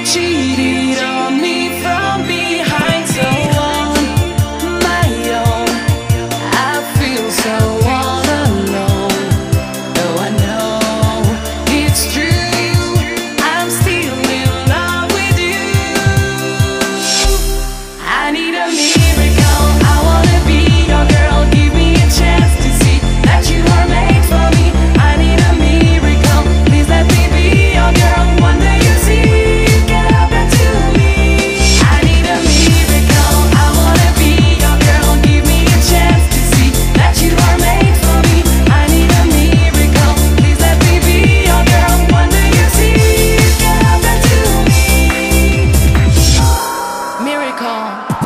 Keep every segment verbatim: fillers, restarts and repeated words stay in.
cheated on me from behind. So on my own, I feel so all alone. Though I know it's true, I'm still in love with you. I need a miracle, I wanna be your girl. Give me a chance to see that you are made for me. I need a miracle, please let me be your girl. One day you see it can happen to me. I need a miracle, I wanna be your girl. Give me a chance to see that you are made for me. I need a miracle, please let me be your girl. One day you see it can happen to me. Miracle.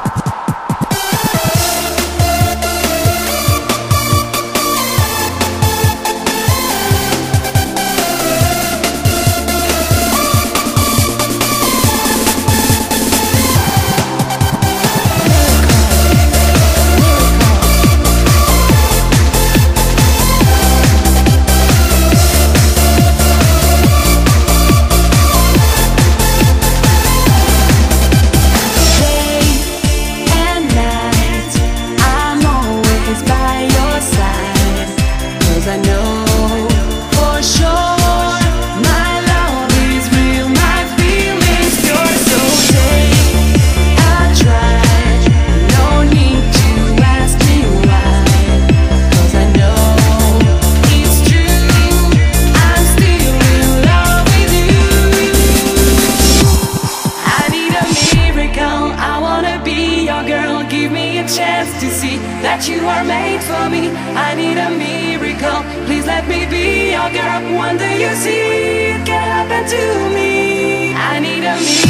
I know for sure my love is real, my feelings pure. So take a try, no need to ask me why, 'cause I know it's true, I'm still in love with you. I need a miracle, I wanna be your girl. Give me a chance to see that you are made for me. I need a miracle, please let me be your girl. One day you see it can happen to me. I need a miracle.